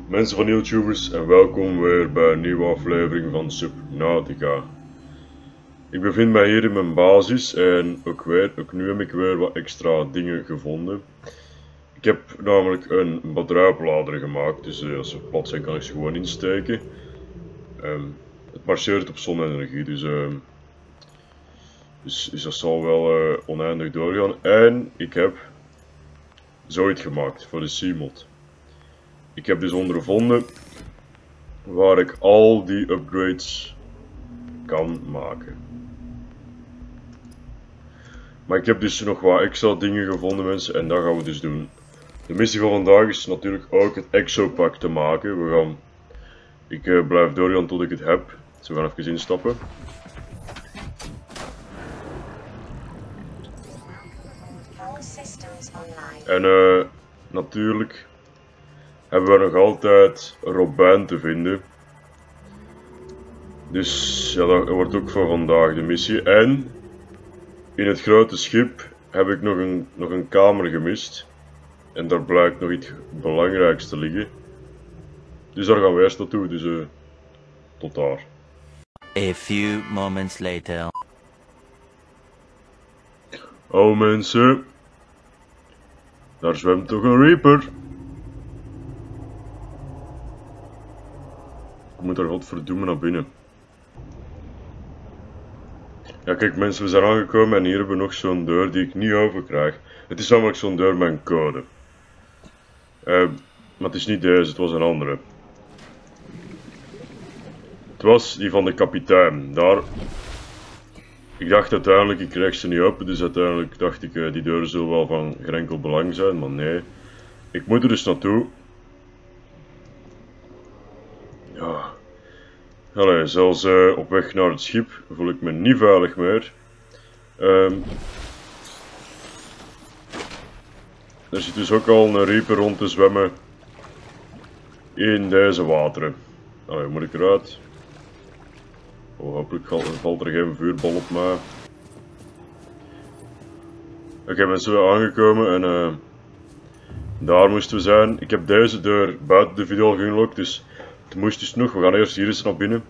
Mensen van YouTubers en welkom weer bij een nieuwe aflevering van Subnautica. Ik bevind mij hier in mijn basis en ook nu heb ik weer wat extra dingen gevonden. Ik heb namelijk een batterijoplader gemaakt, dus als ze plat zijn kan ik ze gewoon insteken. Het marcheert op zonne-energie, dus dat zal wel oneindig doorgaan. En ik heb zoiets gemaakt voor de C-mod. Ik heb dus ondervonden waar ik al die upgrades kan maken. Maar ik heb dus nog wat extra dingen gevonden, mensen, en dat gaan we dus doen. De missie van vandaag is natuurlijk ook het exopak te maken. Ik blijf doorgaan tot ik het heb. Dus we gaan even instappen. En natuurlijk hebben we nog altijd Robijn te vinden. Dus ja, dat wordt ook voor vandaag de missie. En in het grote schip heb ik nog een kamer gemist. En daar blijkt nog iets belangrijks te liggen. Dus daar gaan we eerst naartoe, dus tot daar. A few moments later. Oh mensen, daar zwemt toch een Reaper. Ik moet daar godverdomme naar binnen. Ja kijk mensen, we zijn aangekomen en hier hebben we nog zo'n deur die ik niet open krijg. Het is namelijk zo'n deur met een code. Maar het is niet deze, het was een andere. Het was die van de kapitein. Daar... Ik dacht uiteindelijk, ik krijg ze niet open, dus uiteindelijk dacht ik, die deuren zullen wel van geen enkel belang zijn, maar nee. Ik moet er dus naartoe. Ja. Allee, zelfs op weg naar het schip voel ik me niet veilig meer. Er zit dus ook al een Reaper rond te zwemmen in deze wateren. Allee, moet ik eruit? Oh, hopelijk valt er geen vuurbal op mij. Oké, mensen zijn aangekomen en daar moesten we zijn. Ik heb deze deur buiten de video al geunlocked, dus het moest dus nog. We gaan eerst hier eens naar binnen.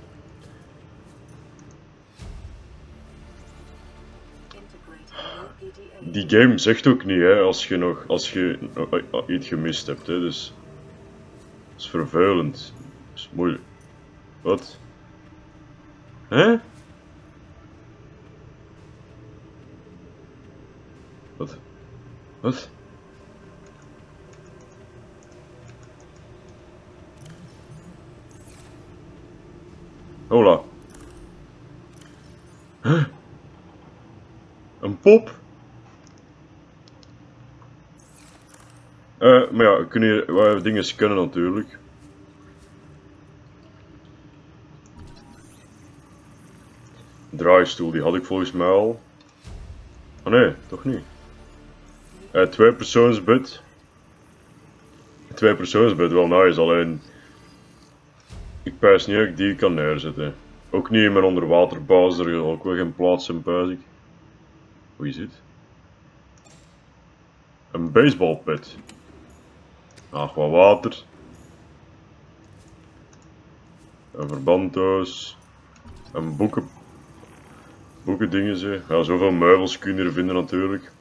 Die game zegt ook niet, hè, als je nog iets gemist hebt, hè, dus dat is vervelend. Dat is moeilijk. Wat? Hè? Wat? Wat? Hola. Huh? Een pop? Maar ja, we kunnen hier wat dingen scannen natuurlijk. Draaistoel, die had ik volgens mij al. Ah nee, toch niet. Tweepersoonsbed. Tweepersoonsbed, wel nice, alleen... Ik pijs niet dat ik die kan neerzetten. Ook niet in mijn onderwaterbasis, er is ook wel geen plaats in, pijs ik. Hoe is het? Een baseballpet. Ach, wat water. Een verbanddoos. Een boekendingen ze. Ja, zoveel meubels kun je er vinden natuurlijk.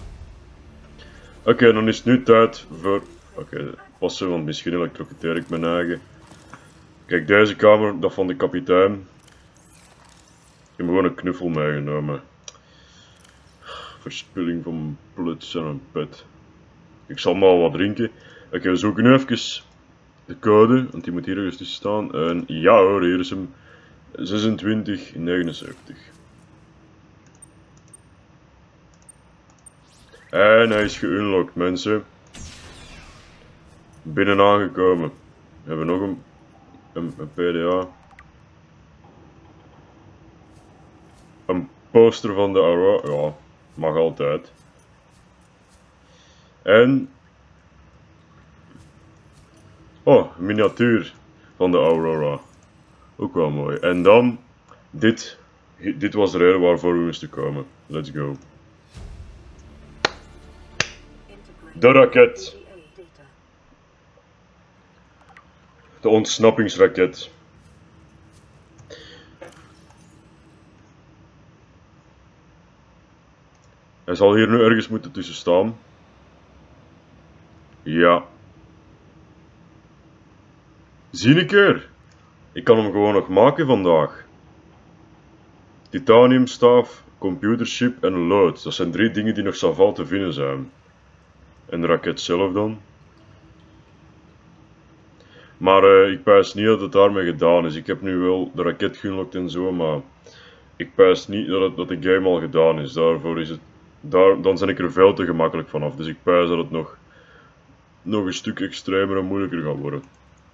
Oké, dan is het nu tijd voor... Oké, passen, want misschien elektrocuteer ik mijn eigen. Kijk, deze kamer, dat van de kapitein. Ik heb gewoon een knuffel meegenomen. Verspilling van pluts en een pet. Ik zal maar wat drinken. Oké, we zoeken nu even de code, want die moet hier ergens tussen staan. En ja hoor, hier is hem. 2679. En hij is geunlocked, mensen. Binnen aangekomen. We hebben nog een PDA. Een poster van de Aurora. Ja, mag altijd. En... Oh, een miniatuur van de Aurora. Ook wel mooi. En dan... Dit was de reden waarvoor we moesten komen. Let's go. De raket. De ontsnappingsraket. Hij zal hier nu ergens moeten tussen staan. Ja. Zie een keer. Ik kan hem gewoon nog maken vandaag. Titaniumstaaf, computerchip en een lood. Dat zijn 3 dingen die nog savant te vinden zijn. En de raket zelf dan. Maar ik pijs niet dat het daarmee gedaan is. Ik heb nu wel de raket geunlocked en zo, maar ik pijs niet dat de game al gedaan is. Daarvoor is het... dan ben ik er veel te gemakkelijk vanaf. Dus ik pijs dat het nog een stuk extremer en moeilijker gaat worden.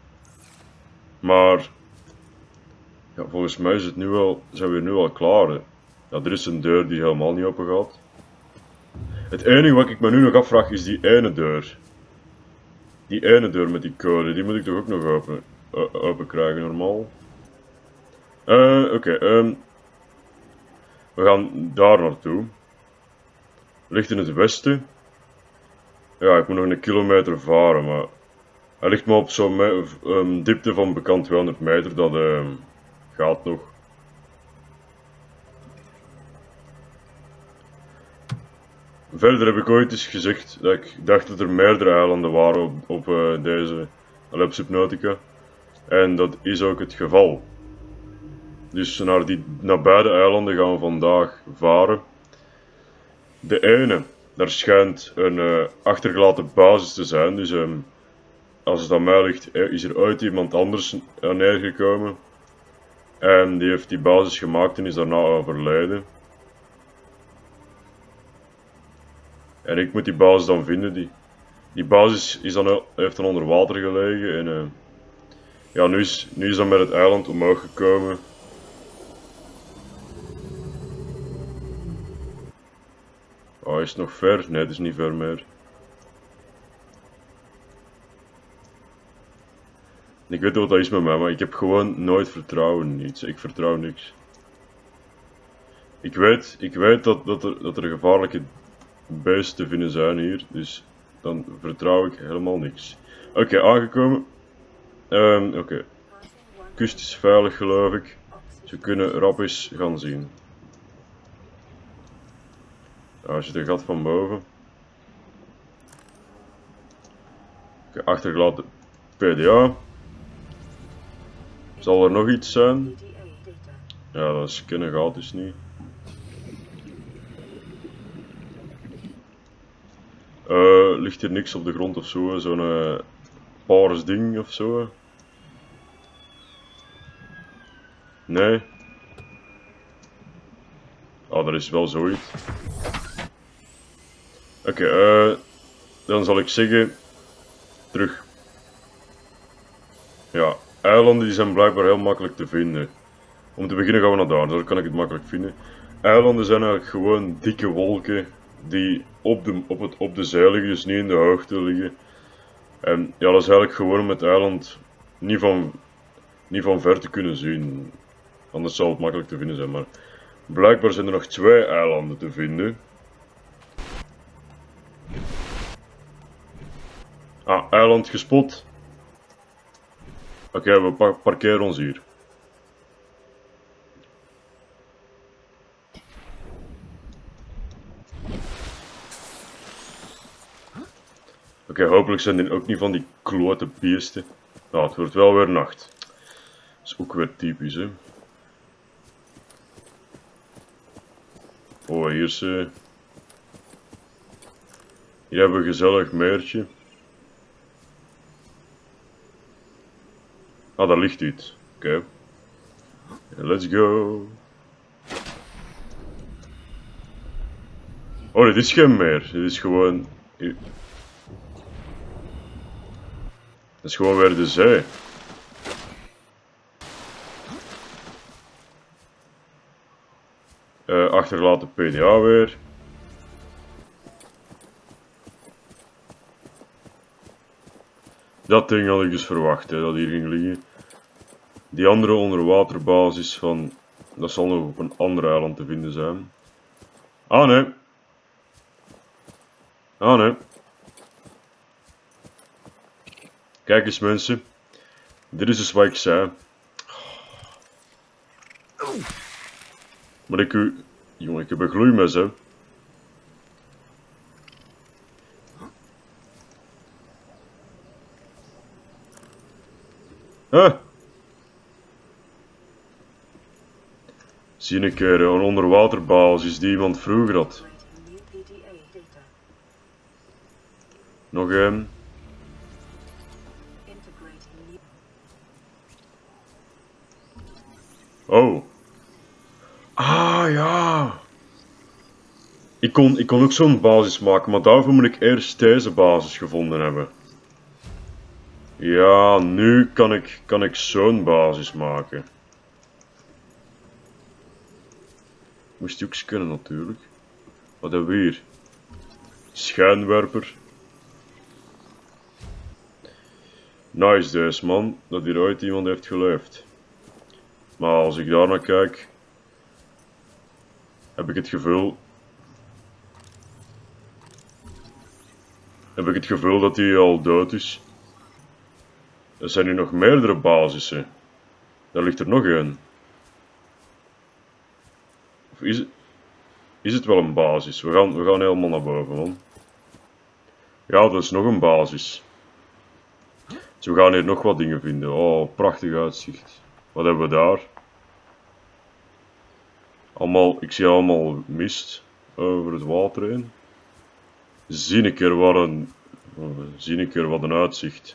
Maar ja, volgens mij is het nu wel, zijn we nu al klaar. Hè. Ja, er is een deur die helemaal niet open gaat. Het enige wat ik me nu nog afvraag is die ene deur. Die ene deur met die code, die moet ik toch ook nog open krijgen normaal. Oké, we gaan daar naartoe. Ligt in het westen. Ja, ik moet nog een kilometer varen, maar hij ligt maar op zo'n diepte van bekend 200 meter, dat gaat nog. Verder heb ik ooit eens gezegd dat ik dacht dat er meerdere eilanden waren op deze Lab Subnautica. En dat is ook het geval. Dus naar beide eilanden gaan we vandaag varen. De ene, daar schijnt een achtergelaten basis te zijn. Dus als het aan mij ligt, is er ooit iemand anders neergekomen. En die heeft die basis gemaakt en is daarna overleden. En ik moet die basis dan vinden. Die basis heeft dan onder water gelegen. En ja, nu is dan met het eiland omhoog gekomen. Oh, is het nog ver? Nee, het is niet ver meer. Ik weet wat dat is met mij, maar ik heb gewoon nooit vertrouwen in iets. Ik vertrouw niks. Ik weet dat er gevaarlijke beesten te vinden zijn hier, dus dan vertrouw ik helemaal niks. Oké, aangekomen. Oké. Kust is veilig, geloof ik. Dus we kunnen rap eens gaan zien. Als je er gat van boven. Oké, achtergelaten PDA. Zal er nog iets zijn? Ja, dat scannen gaat dus niet. Ligt hier niks op de grond of zo? Zo'n paars ding of zo? Nee. Ah, er is wel zoiets. Oké, dan zal ik zeggen, terug. Ja, eilanden die zijn blijkbaar heel makkelijk te vinden. Om te beginnen gaan we naar daar kan ik het makkelijk vinden. Eilanden zijn eigenlijk gewoon dikke wolken die op de zee liggen, dus niet in de hoogte liggen. En ja, dat is eigenlijk gewoon om het eiland niet van ver te kunnen zien. Anders zou het makkelijk te vinden zijn, maar blijkbaar zijn er nog 2 eilanden te vinden. Ah, eiland gespot. Oké, we parkeren ons hier. Oké, hopelijk zijn dit ook niet van die klote beesten. Nou, het wordt wel weer nacht. Dat is ook weer typisch, hè. Oh, hier hebben we een gezellig meertje. Ah, daar ligt iets. Oké. Let's go. Oh, dit is geen meer. Dit is gewoon... Dit is gewoon weer de zee. Achtergelaten PDA weer. Dat ding had ik dus verwacht, hè, dat hier ging liggen. Die andere onderwaterbasis van... Dat zal nog op een ander eiland te vinden zijn. Ah nee. Ah nee. Kijk eens mensen. Dit is dus wat ik zei. Maar jongen, ik heb een gloeimes, hè. Huh? Zie een keer een onderwaterbasis die iemand vroeger had. Nog een. Oh. Ah ja. Ik kon ook zo'n basis maken, maar daarvoor moet ik eerst deze basis gevonden hebben. Ja, nu kan ik zo'n basis maken. Moest die ook eens kunnen natuurlijk. Wat hebben we hier? Schijnwerper. Nice deze man, dat hier ooit iemand heeft geleefd. Maar als ik daar naar kijk, heb ik het gevoel dat hij al dood is. Er zijn nu nog meerdere basissen. Daar ligt er nog één. Of is het wel een basis? We gaan helemaal naar boven, man. Ja, dat is nog een basis. Dus we gaan hier nog wat dingen vinden. Oh, prachtig uitzicht. Wat hebben we daar? Ik zie allemaal mist over het water heen. Zie een keer wat een uitzicht.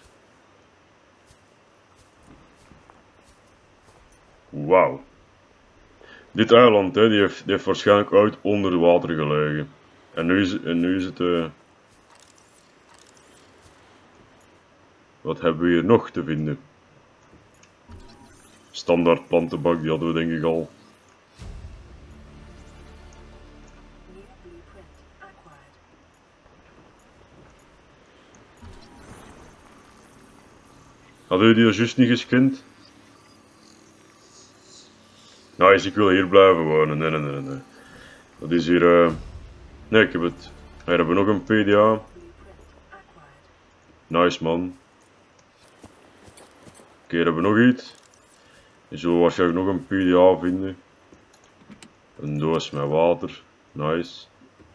Wauw. Dit eiland, hè, die heeft waarschijnlijk ooit onder water gelegen. En nu is het... Wat hebben we hier nog te vinden? Standaard plantenbak, die hadden we denk ik al. Hadden jullie die juist niet gescand? Nice, ik wil hier blijven wonen. Nee. Dat is hier... Nee, ik heb het... Hier hebben we nog een PDA. Nice man. Oké, hier hebben we nog iets. Je zult waarschijnlijk nog een PDA vinden. Een doos met water. Nice.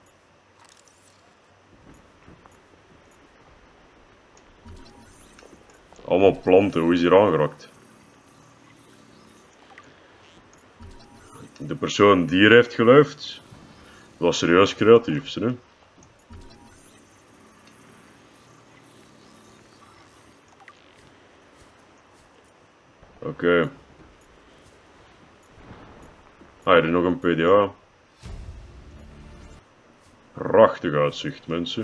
Allemaal planten, hoe is hier aangeraakt? De persoon die hier heeft geleefd, was serieus creatief, hè? Oké. Ah, hier is nog een PDA. Prachtig uitzicht, mensen.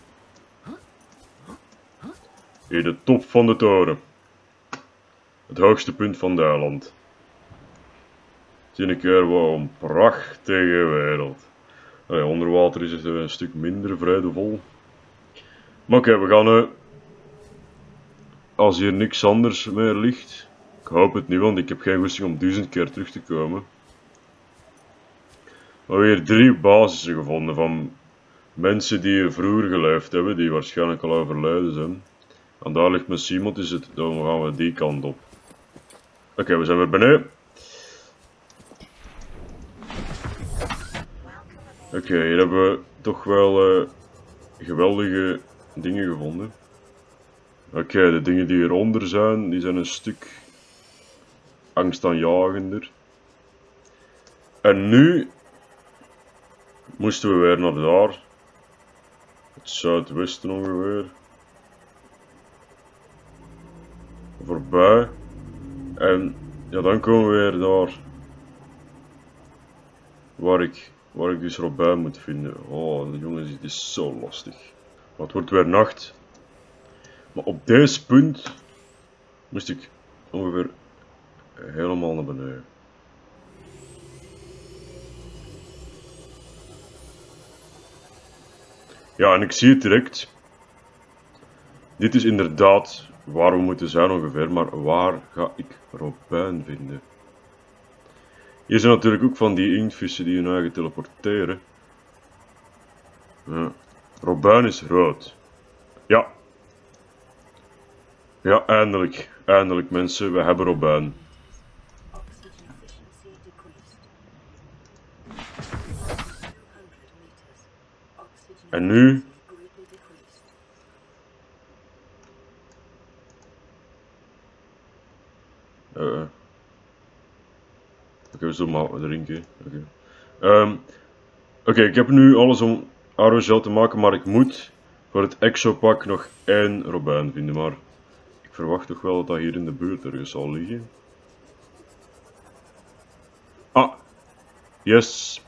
Hier de top van de toren. Het hoogste punt van het eiland. Zie een keer wat een prachtige wereld. Ja, onder water is het een stuk minder vreedevol. Maar oké, we gaan... als hier niks anders meer ligt... Ik hoop het niet, want ik heb geen goesting om 1000 keer terug te komen. We hebben hier 3 basissen gevonden van mensen die vroeger geleefd hebben, die waarschijnlijk al overleden zijn. En daar ligt mijn Simon, dan gaan we die kant op. Oké, we zijn weer beneden. Oké, hier hebben we toch wel geweldige dingen gevonden. Oké, de dingen die hieronder zijn, die zijn een stuk angstaanjagender. En nu moesten we weer naar daar. Het zuidwesten ongeveer. Voorbij. En ja, dan komen we weer daar. Waar ik dus Robijn moet vinden. Oh, jongens, dit is zo lastig. Maar het wordt weer nacht. Maar op deze punt moest ik ongeveer helemaal naar beneden. Ja, en ik zie het direct. Dit is inderdaad waar we moeten zijn ongeveer, maar waar ga ik Robijn vinden? Hier zijn natuurlijk ook van die inktvissen die hun eigen teleporteren. Ja. Robijn is rood. Ja. Ja, eindelijk. Eindelijk mensen, we hebben Robijn. En nu? Oké, we zullen maar drinken. Oké, ik heb nu alles om aerogel te maken, maar ik moet voor het exopak nog 1 Robijn vinden. Maar ik verwacht toch wel dat dat hier in de buurt ergens zal liggen. Ah, yes.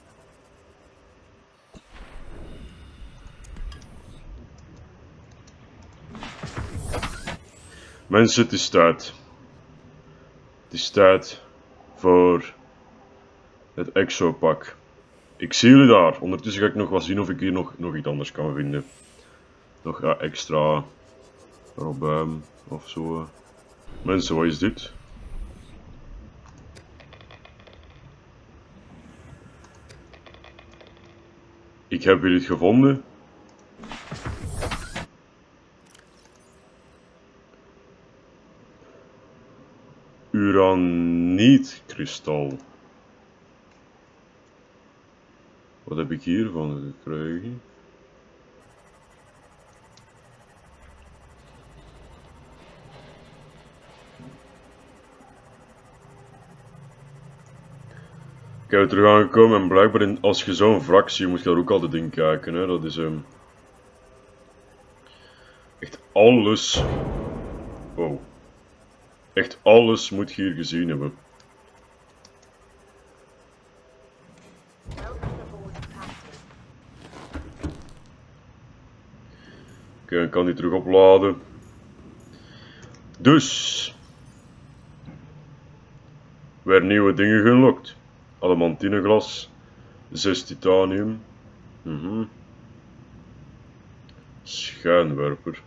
Mensen, het is tijd. Het is tijd voor het exopak. Ik zie jullie daar. Ondertussen ga ik nog wat zien of ik hier nog iets anders kan vinden. Nog extra Robijn of zo. Mensen, wat is dit? Ik heb hier iets gevonden. Uraniet-kristal. Wat heb ik hiervan gekregen? Ik heb terug aangekomen en blijkbaar als je zo'n wrak ziet, moet je daar ook altijd in kijken. Hè? Dat is echt alles. Wow. Echt alles moet je hier gezien hebben. Oké, ik kan die terug opladen. Dus. Weer nieuwe dingen gelokt. Adamantineglas. 6 titanium. Schijnwerper.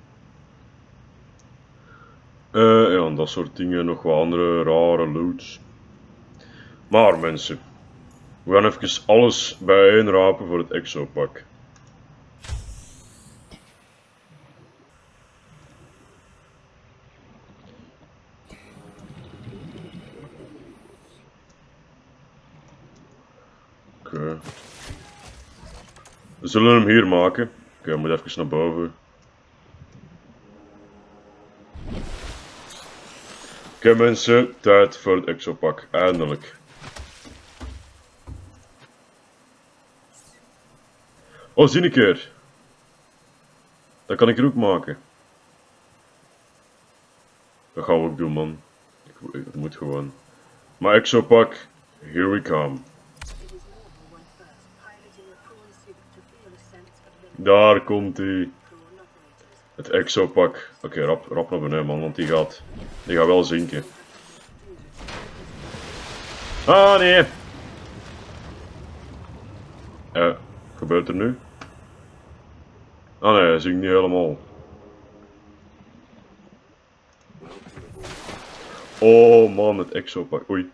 Ja, en dat soort dingen. Nog wat andere rare loots. Maar mensen. We gaan even alles bijeenrapen voor het exopak. Oké. We zullen hem hier maken. Oké, ik moet even naar boven. Oké mensen, tijd voor het exopak. Eindelijk. Oh, zie een keer. Dat kan ik er ook maken. Dat gaan we ook doen, man. Het moet gewoon. Maar exopak, here we come. Daar komt hij. Het exopak. Oké, rap naar beneden, man, want die gaat wel zinken. Ah, nee. Gebeurt er nu? Ah nee, hij zinkt niet helemaal. Oh man, het exopak. Oei.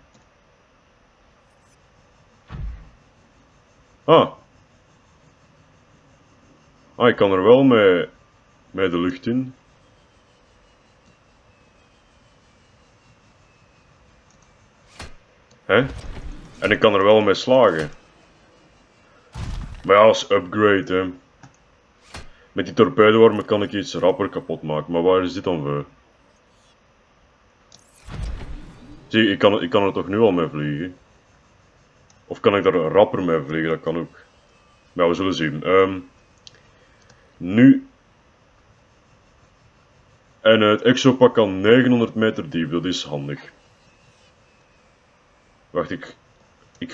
Ah, ik kan er wel mee de lucht in. Hè? En ik kan er wel mee slagen. Maar ja, als upgrade, hè. Met die torpedowormen kan ik iets rapper kapot maken, maar waar is dit dan voor? Zie, ik kan er toch nu al mee vliegen? Of kan ik daar rapper mee vliegen? Dat kan ook. Maar we zullen zien. Nu. En het exopak kan 900 meter diep, dat is handig. Wacht, ik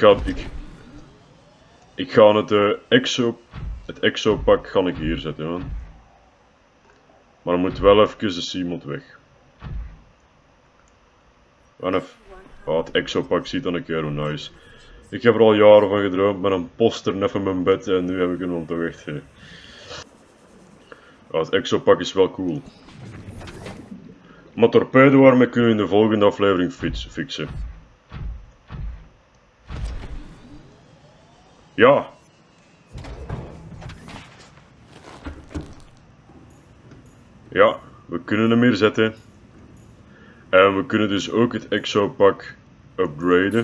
ga het exopak ga ik hier zetten, man. Maar dan moet wel even de Seamod weg. Het exopak ziet dan een keer hoe nice. Ik heb er al jaren van gedroomd met een poster net in mijn bed en nu heb ik hem dan toch echt. Het exopak is wel cool. Maar torpedoarmen kunnen we in de volgende aflevering fixen. Ja. Ja. We kunnen hem hier zetten. En we kunnen dus ook het exopak upgraden.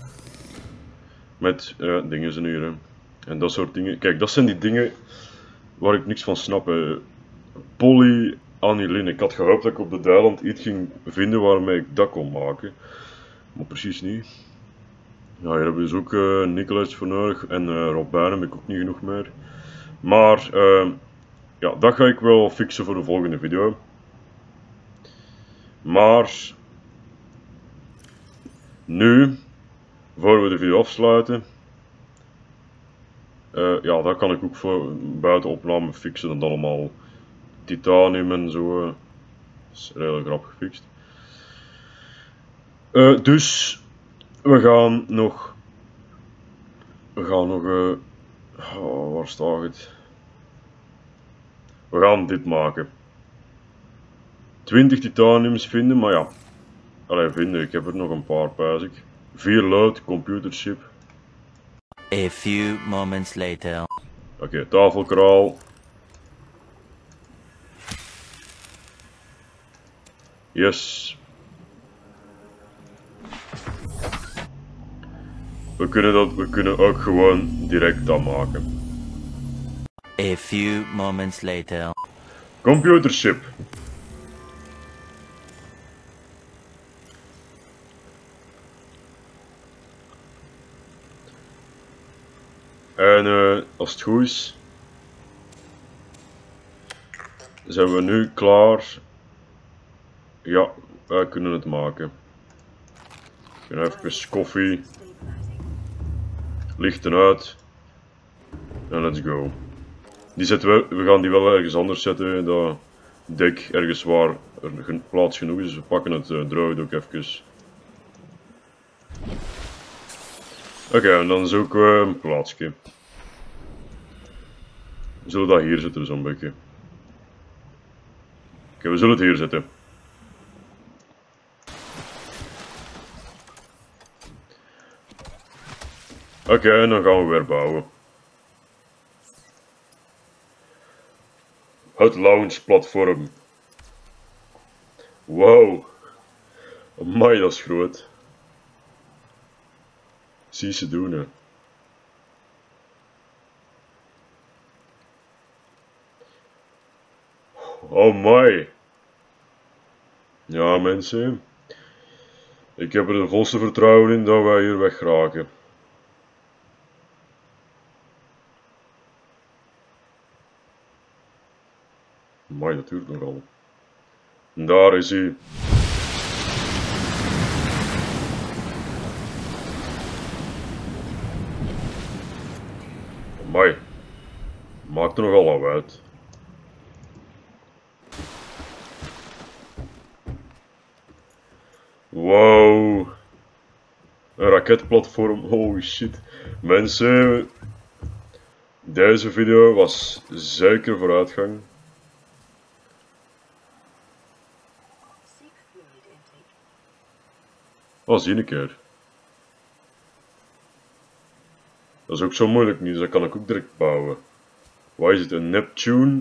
Met dingen zijn hier. En dat soort dingen. Kijk, dat zijn die dingen waar ik niks van snap. Polyaniline. Ik had gehoopt dat ik op de eiland iets ging vinden waarmee ik dat kon maken. Maar precies niet. Ja, hier hebben we dus ook Nicolas voor nodig. En Robijn heb ik ook niet genoeg meer. Maar ja, dat ga ik wel fixen voor de volgende video. Maar nu, voor we de video afsluiten, ja, dat kan ik ook voor buiten opname fixen. Dat allemaal titanium en zo. Dat is redelijk rap gefixt. Dus we gaan nog. Oh, waar staat het? We gaan dit maken. 20 titaniums vinden, maar ja. Allee, vinden, ik heb er nog een paar, pijs ik. 4 lood, computerchip. A few moments later. Oké, tafelkraal. Yes. We kunnen ook gewoon direct dat maken. A few moments later. Computerchip. En als het goed is, zijn we nu klaar. Ja, wij kunnen het maken. Ik ga even koffie. Lichten uit. En let's go. Die zetten we gaan die wel ergens anders zetten. Dat dek ergens waar er plaats genoeg is. We pakken het droog ook even. Oké, en dan zoeken we een plaatsje. We zullen dat hier zetten, zo'n beetje. Oké, we zullen het hier zetten. Oké, en dan gaan we weer bouwen. Het launchplatform. Wow. Amai, dat is groot. Zie ze doen, hè. Oh my. Ja, mensen. Ik heb er de volste vertrouwen in dat wij hier weg geraken. Amai, dat duurt nogal. En daar is hij. Amai. Maakt er nogal af uit. Wow. Een raketplatform. Holy shit. Mensen. Deze video was zeker vooruitgang. Oh, zie een keer. Dat is ook zo moeilijk niet, dus dat kan ik ook direct bouwen. Waar is het? Een Neptune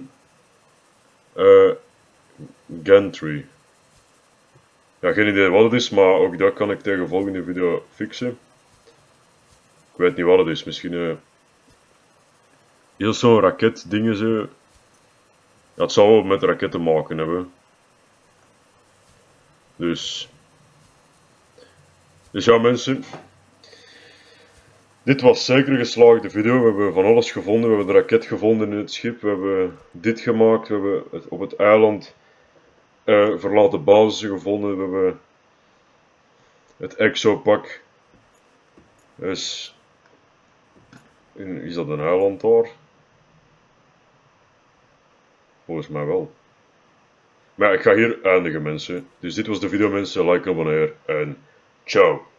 Gantry. Ja, geen idee wat het is, maar ook dat kan ik tegen de volgende video fixen. Ik weet niet wat het is, misschien heel zo'n raket dingen zo. Ja, het zal wel met raketten maken hebben. Dus ja, mensen. Dit was zeker een geslaagde video. We hebben van alles gevonden. We hebben de raket gevonden in het schip. We hebben dit gemaakt. We hebben op het eiland verlaten basis gevonden. We hebben het exopak. Dus, is dat een eiland daar? Volgens mij wel. Maar ja, ik ga hier eindigen, mensen. Dus dit was de video, mensen. Like en abonneer. En ciao.